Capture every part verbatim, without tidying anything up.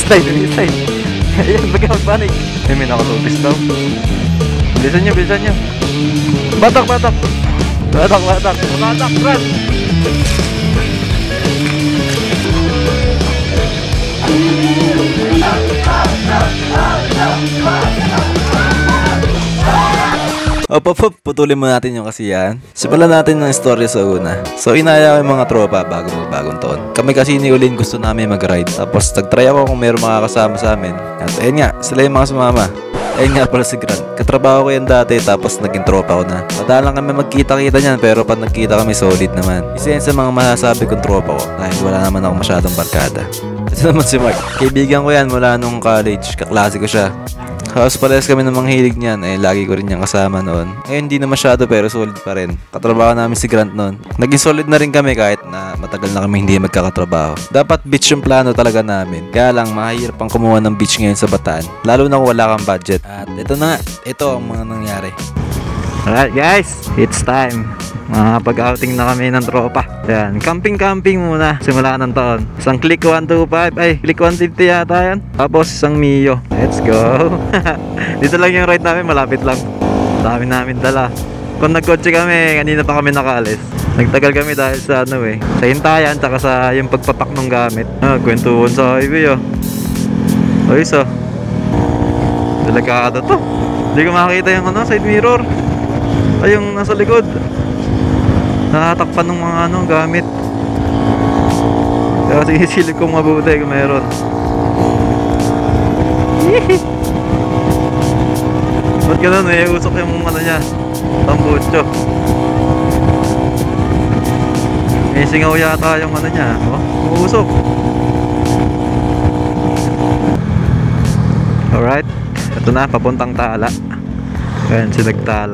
slide, slide. Ayan, baga magpanik. Ay, may nakatupis daw. Bilisan nyo, bilisan nyo. Batak, batak. Batak, batak. Batak, run. Op, op, op, putulin mo natin yung kasiyahan. Simulan natin ng story sa una. So, inaya ko yung mga tropa bago magbagong taon. Kami kasi ni Ulin gusto namin mag-ride. Tapos, nag-try ako kung meron makakasama sa amin. At ayun nga, sila yung mga sumama. Ayun nga pala si Grant. Katrabaho ko yan dati, tapos naging tropa ko na. Madalang kami magkita-kita niyan, pero pag nagkita kami solid naman. Isa yan sa mga masasabi kong tropa ko, dahil wala naman ako masyadong barkada. Ito naman si Mark. Kaibigan ko yan mula nung college. Kaklase ko siya. Halos parehas kami ng mga hilig niyan, eh lagi ko rin niyang kasama noon. Ngayon hindi na masyado pero solid pa rin. Katrabaho namin si Grant noon. Naging solid na rin kami kahit na matagal na kami hindi magkakatrabaho. Dapat beach yung plano talaga namin. Kaya lang mahirap pang kumuha ng beach ngayon sa Bataan. Lalo na kung wala kang budget. At ito na nga, ito ang mga nangyari. Alright guys, it's time. Makapag-outing na kami ng tropa. Yan, camping-camping muna. Simula ng taon. Isang click one two five. Ay, click one fifty yata yan. Tapos isang Mio. Let's go. Dito lang yung ride namin, malapit lang. Dami namin dala. Kung nagkotse kami, kanina pa kami nakaalis. Nagtagal kami dahil sa ano eh, sa hintayan, tsaka sa yung pagpapak ng gamit. Ah, kwentuhan sa highway oh. Ayos oh. Delikado to. Hindi ko makakita yung ano, side mirror. Ay, yung nasa likod. Nakatakpan ng mga ano, gamit. Kaya sinisilip kong mabuti kung meron. Ba't ganun? May usok yung ano niya, tambucho. May singaw yata yung ano niya. Oh, usok. Alright. Ito na, papuntang Tala. Ayan, sinagtala.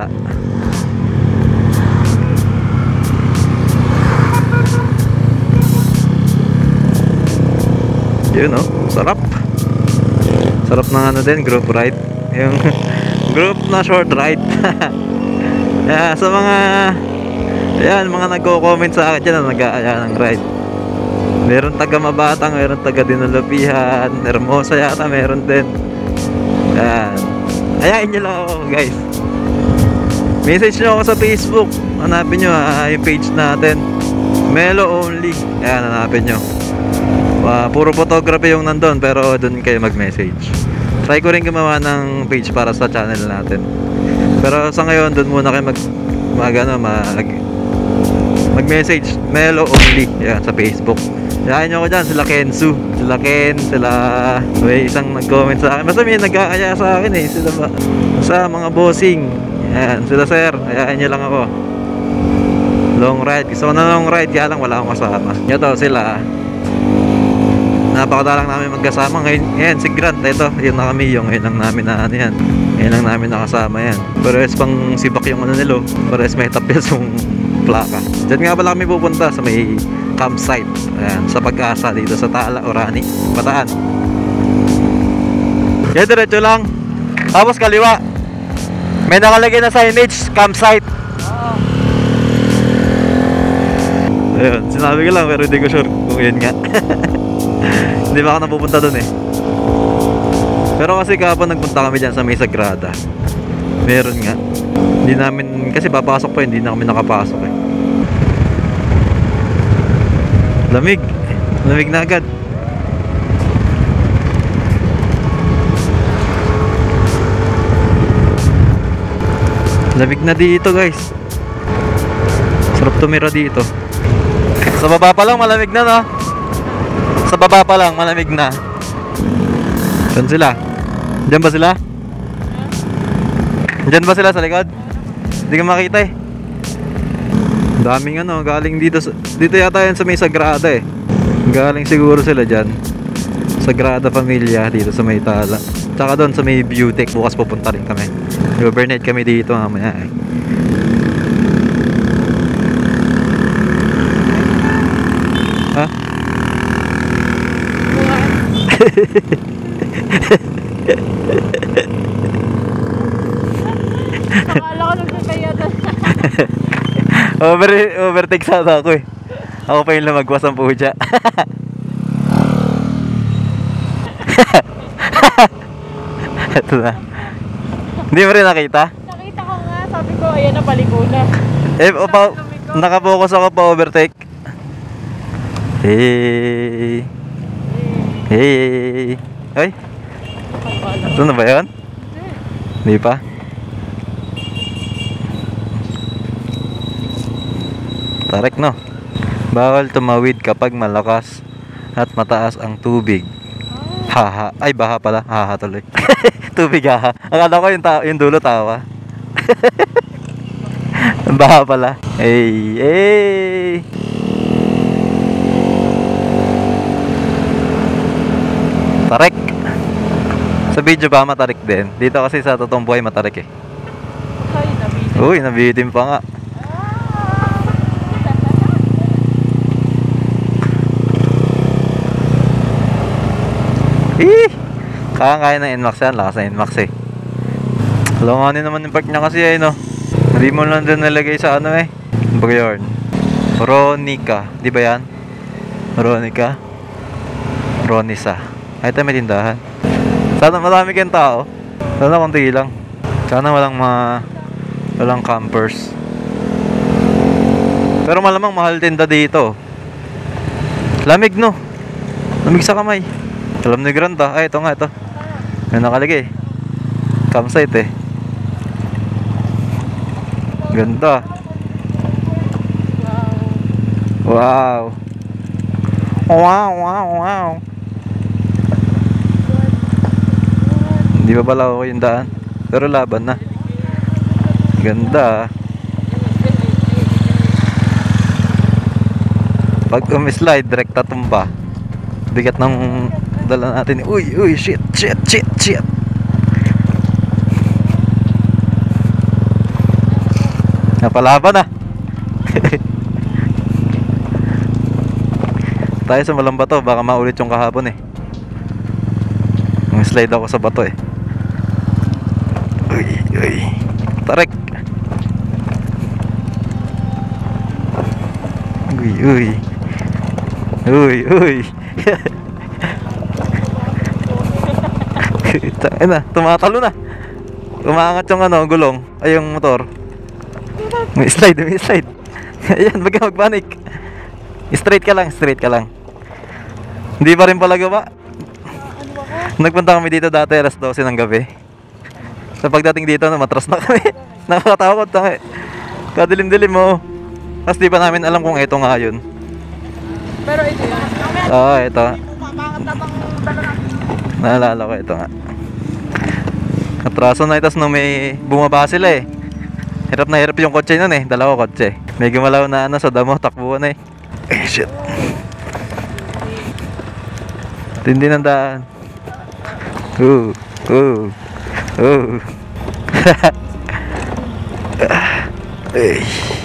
Yun oh, sarap. Sarap ng ano din, group ride. Yung group na short ride. Yeah, sa mga ayan, mga nagko-comment sa akin dyan na nag-aaya ng ride. Meron taga Mabatang, meron taga Dinulapihan, Hermosa yata meron din. Ayan, ayain nyo lang ako guys. Message nyo ako sa Facebook. Hanapin nyo ha, yung page natin, Melo Only. Ayan, hanapin nyo. Uh, puro photography yung nandun, pero doon kayo mag-message. Try ko rin gumawa ng page para sa channel natin. Pero sa ngayon, doon muna kayo mag mag ano, mag mag-message Melo Only. Yan, sa Facebook. Yakin nyo ko dyan, sila Kensu, sila Ken, sila may isang nag-comment sa akin. Basta may nag-aaya sa akin eh, sila ba? Sa mga bossing. Yan, sila sir, ayain nyo lang ako. Long ride, gusto ko na long ride, kaya lang wala akong kasama. Ito sila, napakadalang namin magkasama ngayon. Ayan, si Grant, ito, yun na kami, yung ngayon lang namin na ano yan. Ngayon lang namin nakasama yan. Pero es pang sibak yung ano nilo, pero es may tapos yung plaka. Diyan nga pala kami pupunta sa may campsite. Ayan, sa Pag-asa dito sa Tala, Orani, Bataan. Yan, diretso lang. Tapos kaliwa. May nakalagay na signage, campsite. Ayun, sinabi ko lang pero hindi ko sure kung yun nga. Hindi ba ako napupunta doon eh. Pero kasi kahapon nagpunta kami dyan sa may Sagrada. Meron nga. Hindi namin, kasi papasok pa, hindi na kami nakapasok eh. Lamig. Lamig na agad. Lamig na dito guys. Sarap tumira dito. Sa baba pa lang malamig na no. Sa baba pa lang malamig na. Saan sila? Diyan ba sila? Diyan ba sila sa likod? Hindi ka makita eh. Daming ano, galing dito. Dito yata yan sa may Sagrada eh. Galing siguro sila dyan. Sagrada Familia dito sa may Tala. Tsaka doon sa may Beautech. Bukas pupunta rin kami. Overnight kami dito mamaya eh. Ha? Akala ko nagkakaya doon. Over, overtake sana ako eh. Ako pa yung lumagwas ang puja. Ito na. Hindi mo rin nakita? Nakita ko nga, sabi ko, ayan na, paliko na. Eh, o pa, nakapokus ako pa overtake. Hey. Hey. Ay, ito na ba yun? Hindi pa? Tarik no. Bawal tumawid kapag malakas at mataas ang tubig. Haha. Ay, baha pala. Haha tuloy. Tubig haha. Akala ko yung, ta yung dulo tawa. Baha pala. Hey, hey. Tarik. Sa video ba matarik din? Dito kasi sa totoong buhay matarik eh. Ay, nabitin. Uy, nabitin pa nga. Eh, kakakaya ng N MAX yan. Lakas ng N MAX eh. Langanin naman yung park niya kasi eh, no? Hindi mo lang doon nalagay sa ano eh. Ano ba yun? Ronica. Di ba yan? Ronica? Ronisa. Ay, ito may tindahan. Sana marami kayong tao. Sana konti lang. Sana walang mga walang campers. Pero malamang mahal tinda dito. Lamig no? Lamig sa kamay. Alam ni Granda. Ay, ito nga, ito. May nakalagay. Campsite eh. Ganda. Wow. Wow, wow, wow. Hindi pa pala ako yung daan. Pero laban na. Ganda. Pag umislide, direkta tumba. Bigat ng dala natin. Uy, uy, shit, shit, shit, shit. Napalaban na. Tayo sa malang bato. Baka maulit yung kahapon eh. Slide ako sa bato eh. Uy, uy. Tarik. Uy, uy. Uy, uy. Ay na, tumatalo na. Umaangat yung ano, gulong. Ay, yung motor. May slide, may slide. Ayan, wag ka magpanik. Straight ka lang, straight ka lang. Hindi pa rin pala gawa. Nagpunta kami dito dati alas dose ng gabi. Sa pagdating dito, no, matras na kami. Nakakatakot na. Kadilim-dilim mo. Tapos di pa namin alam kung ito nga yun. Pero ito yun. Oo, oh, ito. Naalala ko ito nga. Atraso na, tapos nung may bumaba sila eh. Hirap na hirap yung kotse nun eh. Dalawa kotse. May gumalaw na ano sa damo, takbuhan eh. Ay, shit. Tindi ng daan. Uh, uh, uh. Ay.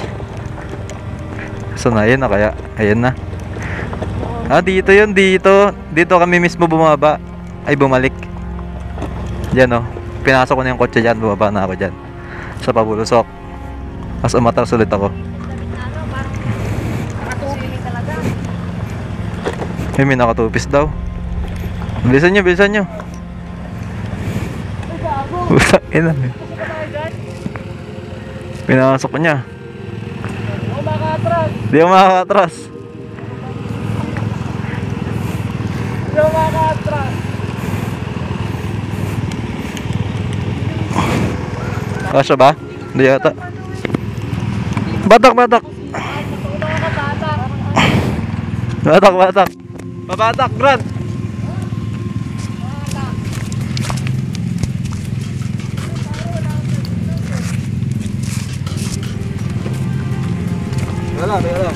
Saan na? Ayan na kaya? Ayan na. Ah, dito yun, dito. Dito kami mismo bumaba. Ay, bumalik. Diyan oh. Pinasok ko na yung kotse dyan. Bumaba na ako dyan. Sa pabulusok. Mas umatras ulit ako. Ay, may nakatupis daw. Bilisan nyo, bilisan nyo. Usak, ina. Pinasok ko niya. Hindi ako makakatras. Di ako makakatras. Hindi ako makakatras. Kasya ba? Hindi yata. Batak, batak. Batak, batak. Babatak, Brad. Wala, wala.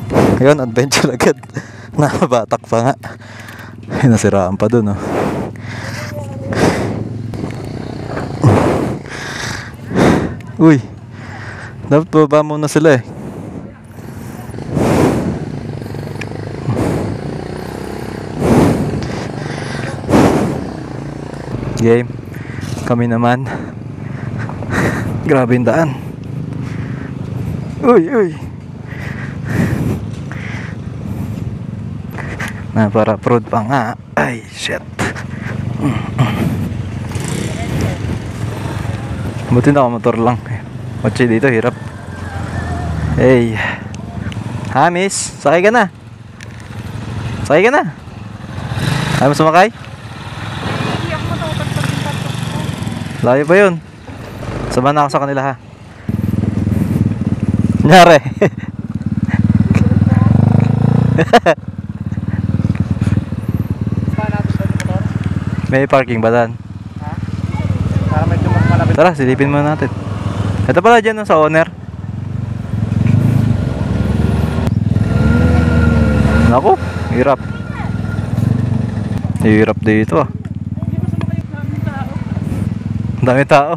Ayun, adventure agad. Nakabatak pa nga. Ay, nasiraan pa dun, oh. Uy. Dapat baba muna sila eh. Game. Kami naman. Grabe yung daan. Uy, uy. Na para prod pa nga. Ay, shit. Buti na ako motor lang. Kotse dito, hirap. Hey. Ha, miss? Sakay ka na. Sakay ka na. Ayaw mo sumakay? Hindi ako matutagpag yung tatok ko. Layo pa yun. Samahan na ako sa kanila ha. Nyari. Saan natin sa motor? May parking ba dan? Ha? Para medyo mas malapit. Tara, silipin muna natin. Ito pala dyan no, sa owner. Naku, hirap. Hirap dito ah. Hindi ko sumakay yung daming tao. Ang dami tao.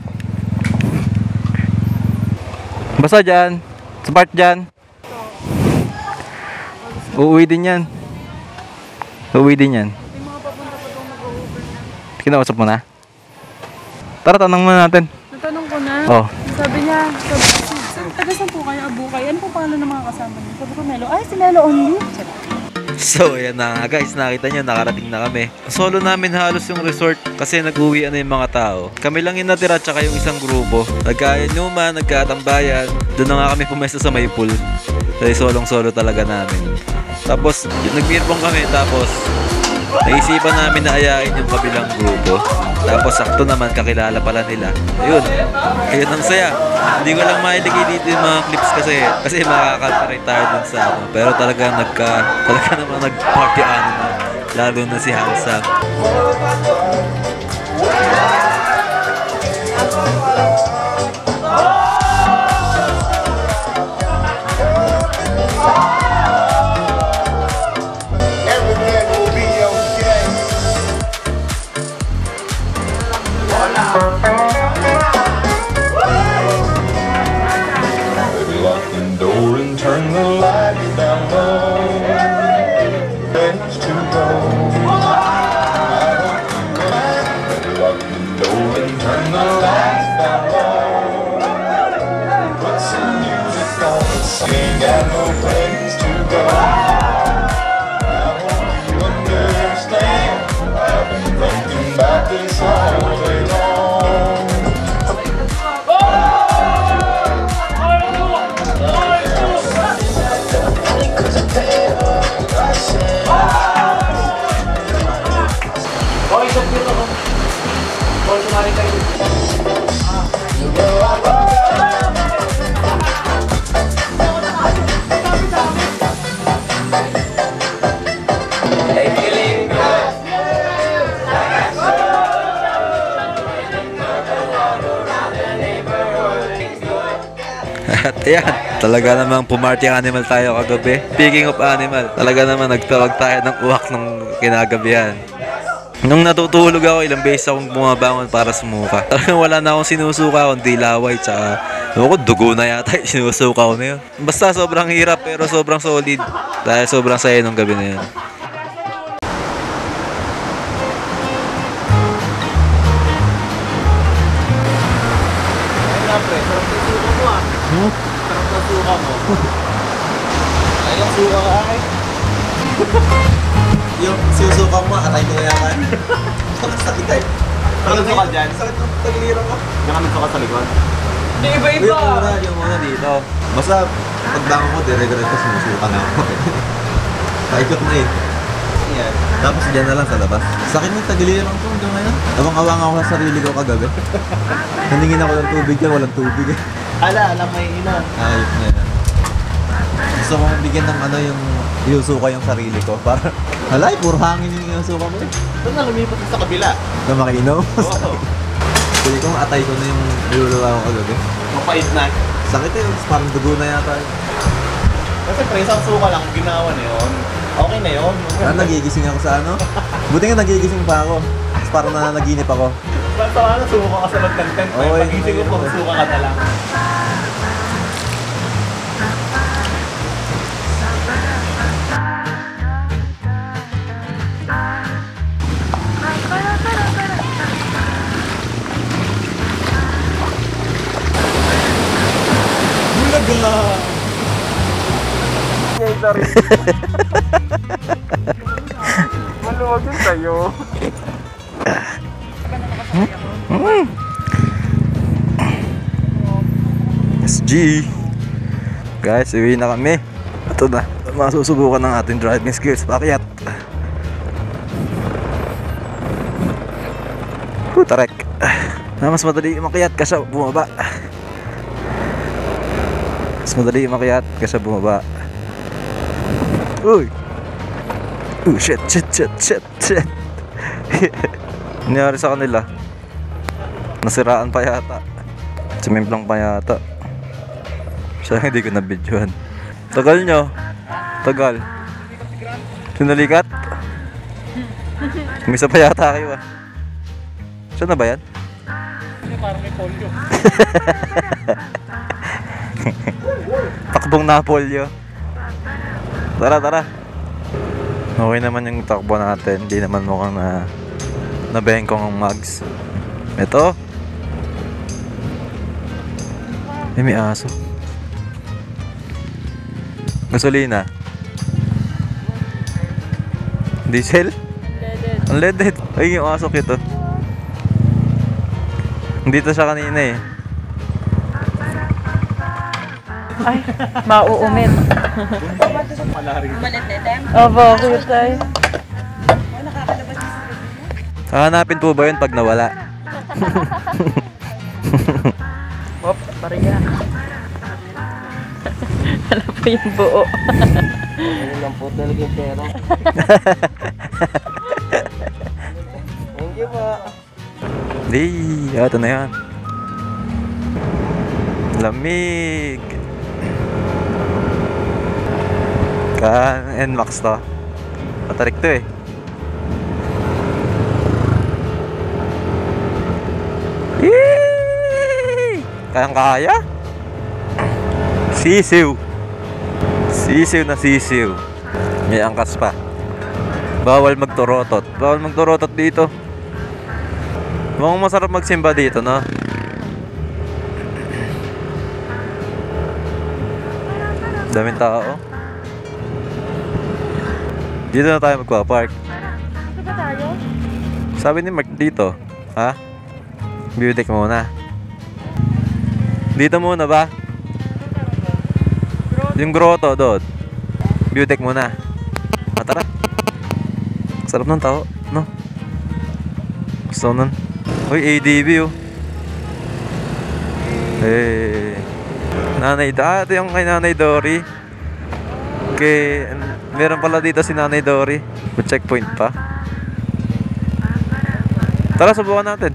Basta dyan. Sa part dyan. Uuwi din yan. Uuwi din yan. May mga papunta pa doon nag-over na. Kinausap mo na? Tara, tanong muna natin. Natanong ko na. Oh. Sabi niya, sabi, "Saan- taga saan po kayo, Abukay? Ano po pangalan ng mga kasama niyo?" Sabi ko, Melo. Ay, si Melo only. So, ayan na nga guys, nakita nyo, nakarating na kami. Solo namin halos yung resort kasi nag-uwi na yung mga tao. Kami lang yung natira tsaka yung isang grupo. Nagkainuman, nagkatambayan. Doon na nga kami pumesta sa may pool. Kasi solong-solo talaga namin. Tapos, yun, nag-beerbong kami. Tapos, naisipan namin na ayain yung kabilang grupo. Tapos, sakto naman, kakilala pala nila. Ayun, ayun ang saya. Hindi ko lang mailigay dito yung mga clips kasi kasi makakanta tayo dun sa ano. Pero talagang nagka, talaga naman nag-party animal. Lalo na si Hansa. Everything will be okay. Baby, lock the door and turn the lights down low. Let's to go. Baby, lock the door and turn the lights down low. Put some music on, sing got no place to go. Understand, I've been thinking about this all day long. Okay, sa dito ako. Or sumari kayo. At ayan, talaga namang pumarty animal tayo kagabi. Speaking of animal, talaga naman nagtawag tayo ng uwak ng kinagabihan. Nung natutulog ako, ilang beses akong bumabangon para sumuka. Talagang wala na akong sinusuka, kundi laway, tsaka ako, dugo na yata yung sinusuka ko na yun. Basta sobrang hirap pero sobrang solid. Dahil sobrang saya nung gabi na yun. Hmm? Sarap na suka mo. Ay, yung suka ka ay. Yung susuka mo, atay ko na yaman. Sakit ay. Sakit suka dyan? Sakit ng tagiliran ko. Yung kami suka sa likod. Hindi, iba-iba. Yung muna, yung muna dito. Basta, pagbangon ko, dire-diretso sumusuka na ako. Paikot na eh. Yan. Tapos dyan na lang sa labas. Sakit ng tagiliran ko hanggang ngayon. Awang-awang ako sa sarili ko kagabi. Naningin ako ng tubig yan, walang tubig eh. Ala, alam may ina. Ayop na yan. Gusto kong bigyan ng ano yung iusuka yung sarili ko. Para, halay, puro hangin yung iusuka mo eh. Doon na lumipat sa kabila. Na makinom. Oo. Pwede kong atay ko na yung niluluwa ko kagabi. Mapait na. Sakit eh, parang dugo na yata. eh. Kasi pre, isang suka lang ang ginawa na yun. Okay na yun. Ah, nagigising ako sa ano? Buti nga nagigising pa ako. Tapos parang nananaginip ako. Basta ano, suka ka sa loob ng tent. Oo, Pag isip ko, yun. suka ka na lang. Bulaga! Maluwag yun sa'yo. S G. Guys, uwi na kami. Ito na. Masusubukan ng ating driving skills. Pakyat. Putarek. Na mas madali makyat kasi bumaba. Mas madali makyat kasi bumaba. Uy. Oh shit, shit, shit, shit, shit. Nangyari sa kanila. Nasiraan pa yata. Sumimplang pa yata. Siya hindi ko na-videohan. Tagal nyo. Tagal. Sinalikat? Umisa pa yata kayo ah. Siya na ba yan? Parang may polio. Takbong na polio. Tara, tara. Okay naman yung takbo natin. Hindi naman mukhang na nabengkong ang mags. Ito. Eh, may aso. Gasolina. Diesel? Leaded. Ang leaded. Ay, yung aso kito. Dito siya kanina eh. Ay, mauumit. Malaring. Opo, kutay. Hahanapin po ba yun pag nawala? Op, pariya. Ano po yung buo? Ano lang po talaga yung pera. Thank you po. Di, ito na yan. Lamig. Kan N MAX to. Patarik to eh. Yee! Kayang-kaya? Sisiw. Sisiw na sisiw. May angkas pa. Bawal magturotot. Bawal magturotot dito. Mukhang masarap magsimba dito, no? Daming tao. Dito na tayo magpa-park. Dito ba tayo? Sabi ni Mark dito. Ha? Beauty muna. Dito muna ba? Yung grotto doon. Beauty muna. Ah, tara. Sarap ng tao, no? Gusto ko nun. Uy, A D B oh. Eh, Nanay, ah, ito yung kay Nanay Dory. Okay, meron pala dito si Nanay Dory. May checkpoint pa. Tara, subukan natin.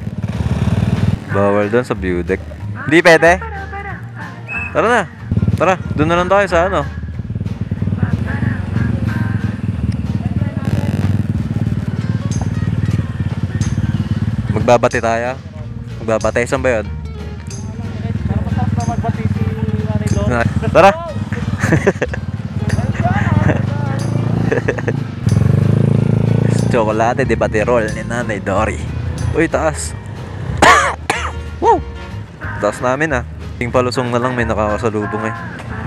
Bawal doon sa view deck. Hindi pwede? Tara na. Tara, doon na lang tayo sa ano. Magbabati tayo. Magbabati. Saan ba yun? Parang masarap na magbati si Nanay Dory. Tara! Chocolate de baterol ni Nanay Dory. Uy, taas. Woo! Taas namin ah. Yung palusong na lang may nakakasalubong eh.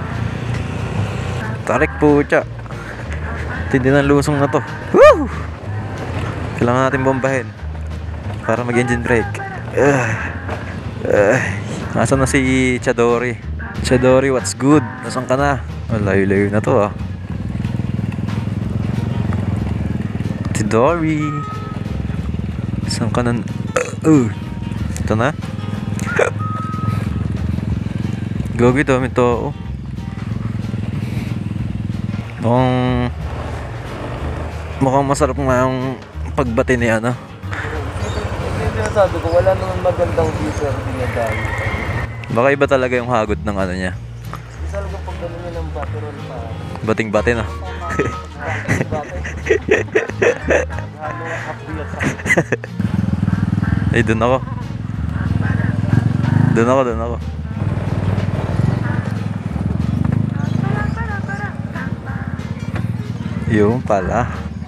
Tarik po siya. Tindi ng lusong na to. Woo! Kailangan natin bombahin para mag-engine brake. Uh, uh, Nasaan na si Chadori? Chadori, what's good? Nasaan ka na? Oh, layo-layo na to ah. Chadori. Saan ka na? Uh, uh. Ito na? Gogi, dami to. Mukhang Mukhang masarap nga yung pagbati ni ano. Sabi ko, wala naman magandang feature din na dahil. Baka iba talaga yung hagod ng ano niya. Isa lang pag gano'n niya ng baterol pa. Bating-bati na. Halo half billion. Ay, dun ako. Dun ako, dun ako. Yung pala.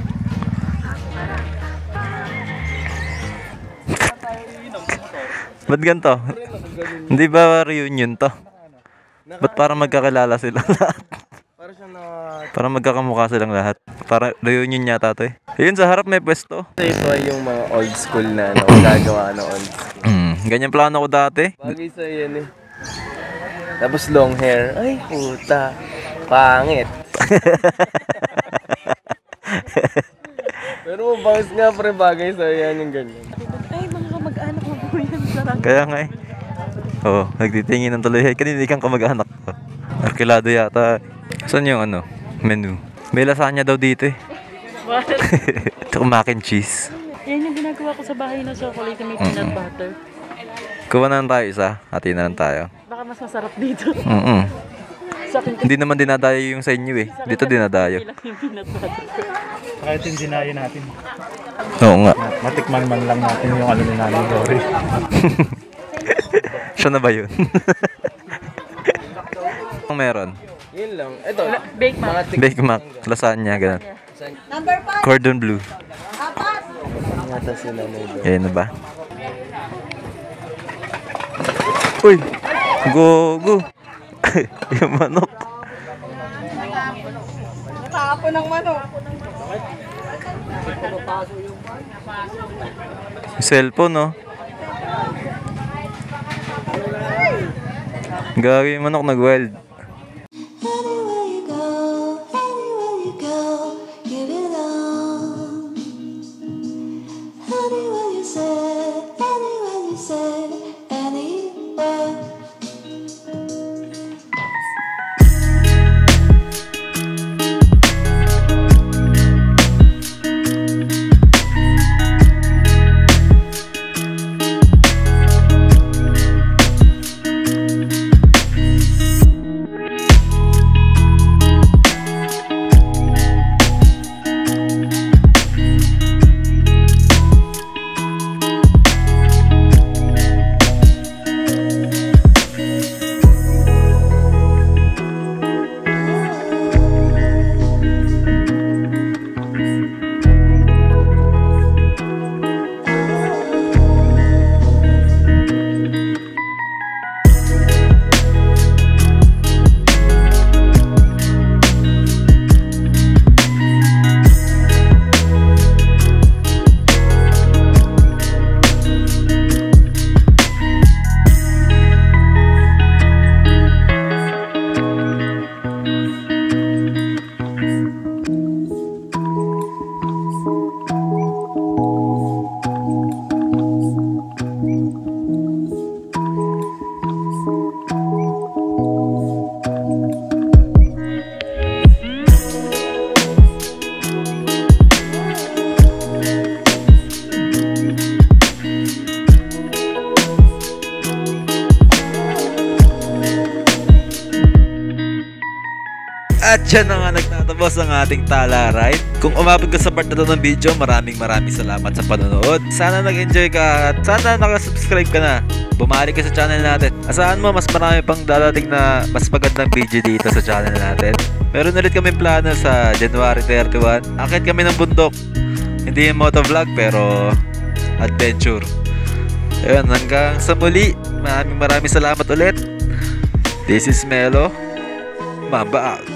Ba't ganito? Hindi ba reunion to? Ba't parang magkakilala sila lahat? Para siya na... Parang magkakamukha silang lahat. Parang reunion yata to eh. Ayun, sa harap may pwesto. Ito ay yung mga old school na ano, gagawa na old school. Mm, ganyan plano ko dati. Bagay sa yan eh. Tapos long hair. Ay, puta. Pangit. Pero bangs nga pre, bagay sa yan yung ganyan. Ay, mga kamag-anak mo po yan. Sarap. Kaya nga eh. Oo, oh, nagtitingin ng tuloy. Ay, kanina kang kamag-anak ko. Arkilado yata. Saan yung ano? Menu. May lasagna daw dito eh. What? Tsaka mac and cheese. Yan yung ginagawa ko sa bahay na chocolate na may peanut butter. Kuha na lang tayo isa. Hati na lang tayo. Baka mas masarap dito. Mm-mm. Sa akin kasi Hindi naman dinadayo yung sa inyo eh. Dito dinadayo. lang yung peanut butter. Kahit yung dinayo natin. Oo nga. Matikman man lang natin yung ano ni Nanay Dory. Siya na ba yun? Ang meron? Yun lang. Ito. Bake man. Mga tik... Bake mac, lasagna, ganun. Cordon bleu. Yata sila na ito. Ayan na ba? Uy! Go, go! Yung manok. Nakaapo ng manok. Yung cellphone, no? Gagi yung manok nag-wild. Anywhere you go, anywhere you go, you belong. Anywhere you say, anywhere you say, anywhere. At dyan na nga nagtatapos ang ating Tala Ride. Kung umabot ka sa part na to ng video, maraming maraming salamat sa panonood. Sana nag-enjoy ka at sana nakasubscribe ka na. Bumalik ka sa channel natin. Asahan mo, mas marami pang dadating na mas magandang video dito sa channel natin. Meron ulit kami plano sa January thirty-one. Akit kami ng bundok. Hindi yung motovlog pero adventure. Ayun, hanggang sa muli. Maraming maraming salamat ulit. This is Melo. Mamba out.